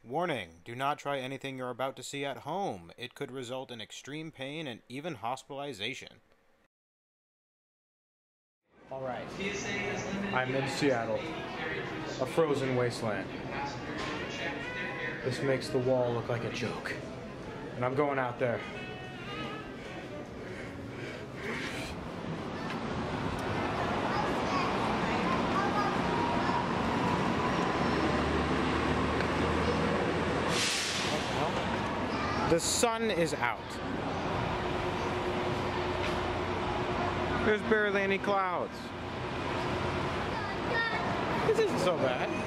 Warning, do not try anything you're about to see at home. It could result in extreme pain and even hospitalization. Alright, I'm in Seattle, a frozen wasteland. This makes the wall look like a joke. And I'm going out there. The sun is out. There's barely any clouds. This isn't so bad.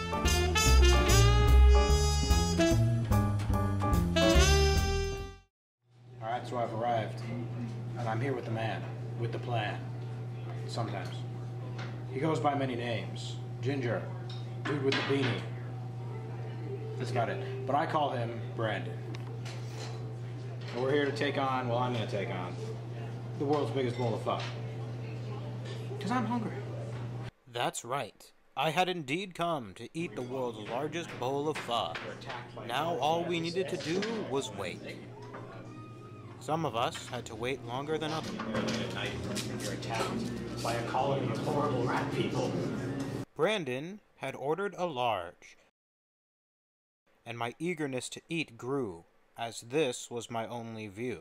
Alright, so I've arrived. And I'm here with the man, with the plan. Sometimes. He goes by many names. Ginger, dude with the beanie. That's about it. But I call him Brandon. And we're here to take on, well, I'm going to take on, the world's biggest bowl of pho. Because I'm hungry. That's right. I had indeed come to eat the world's largest bowl of pho. Now all we needed to do was wait. Some of us had to wait longer than others. Early at night, you're attacked by a colony of horrible rat people. Brandon had ordered a large, and my eagerness to eat grew, as this was my only view.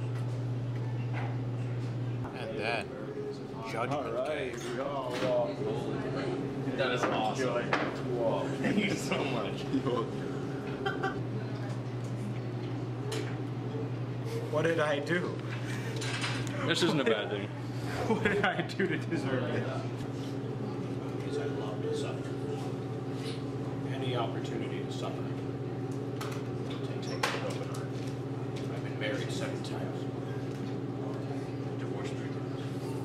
And then, judgment came. That is awesome. Whoa. Thank you so much. What did I do? This isn't a bad thing. What did I do to deserve this? Because I love to suffer. Any opportunity to suffer. Take it open. I've been married 7 times. Divorced 3 times.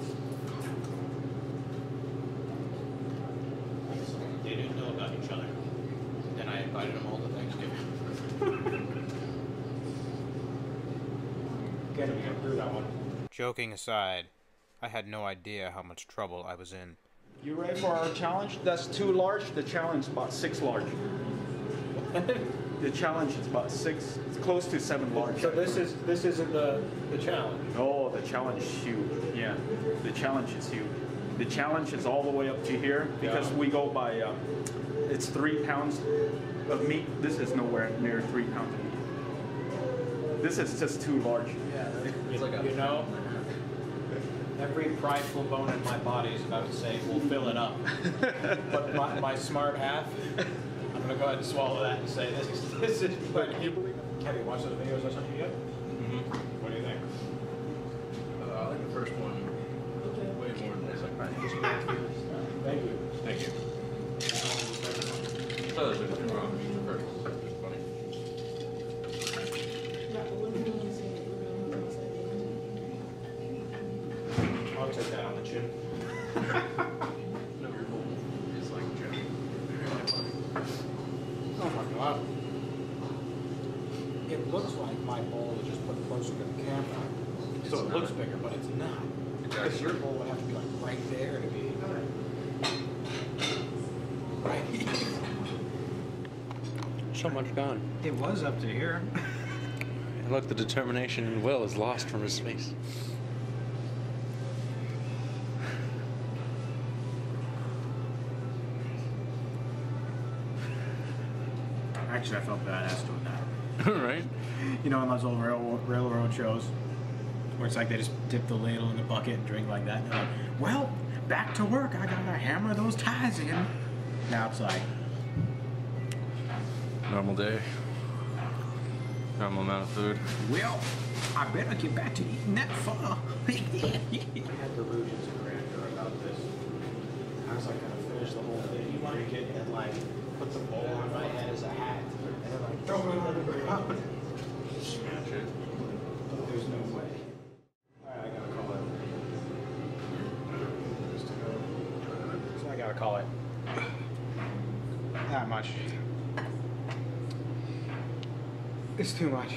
They didn't know about each other. Then I invited them all to Thanksgiving. Get through that one. Joking aside, I had no idea how much trouble I was in. You ready for our challenge? That's 2 large. The challenge is about 6 large. The challenge is about 6. It's close to 7 large. So this isn't the challenge. Oh, the challenge is huge. Yeah, the challenge is huge. The challenge is all the way up to here because we go by. It's 3 pounds of meat. This is nowhere near 3 pounds of meat. This is just too large. Yeah, you know, every prideful bone in my body is about to say, we'll fill it up. But my smart half, I'm going to go ahead and swallow that and say, this is... But can you believe it? Have you watched those videos or something yet? Mm-hmm. What do you think? I like the first one way more than the second. Thank you. Thank you. I thought there was nothing wrong with the first. It's funny. I'll take that on the chin. No, you're cool. It's like Joe. Oh my god. It looks like my bowl is just put closer to the camera. So it looks bigger, but it's not. Because your bowl would have to be like right there to be right. So much gone. It was up to here. And look, the determination and will is lost from his face. Actually, I felt badass doing that. Right? You know, in those old railroad shows, where it's like they just dip the ladle in the bucket and drink like that. And they're like, well, back to work. I gotta hammer those ties in. Now it's like, Normal day. Normal amount of food. well, I better get back to eating that pho. I had delusions of grandeur about this. I was like, gonna finish the whole thing, drink it, and like, put the bowl on my head as a hat. And then like, throw it on the ground. Smash it. There's no way. Alright, I gotta call it. Just to go. So I gotta call it that much. It's too much.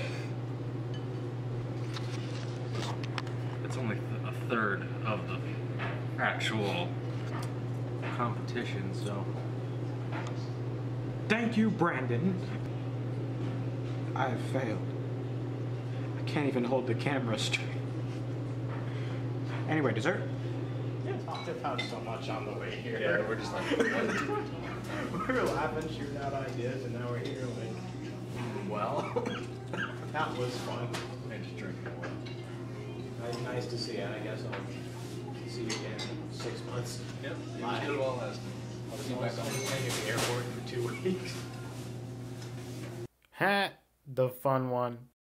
It's only a third of the actual competition, so Thank you, Brandon. I have failed. I can't even hold the camera straight. Anyway, dessert? Yeah, talked about so much on the way here. Yeah, we're just like, We were laughing, shooting out ideas, and now we're here like, well, that was fun. and just drinking a while. Nice to see you, and I guess I'll see you again in 6 months. Yep, it Bye. was good while last. I'll see you back on the airport for 2 weeks. Ha! The fun one.